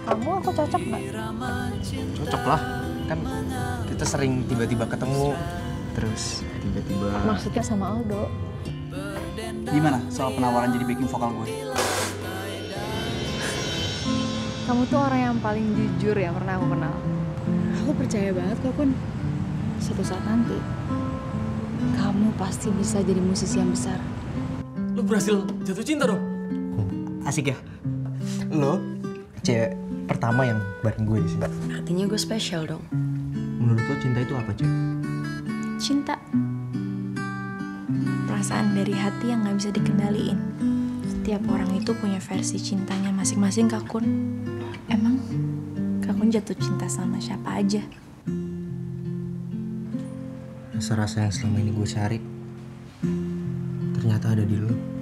kamu aku cocok nggak? Cocok lah, kan kita sering tiba-tiba ketemu, terus tiba-tiba. Maksudnya sama Aldo. Gimana soal penawaran jadi backing vokal gue? Kamu tuh orang yang paling jujur yang pernah aku kenal. Aku percaya banget kok, Kun. Suatu saat nanti, kamu pasti bisa jadi musisi yang besar. Lo berhasil jatuh cinta dong? Asik ya? Lo cewek pertama yang bareng gue di sini. Artinya gue spesial dong. Menurut lo cinta itu apa, Cek? Cinta. Perasaan dari hati yang gak bisa dikendaliin. Setiap orang itu punya versi cintanya masing-masing, Kak Kun. Emang Kak Kun jatuh cinta sama siapa aja? Rasa-rasa yang selama ini gue cari ternyata ada di lo.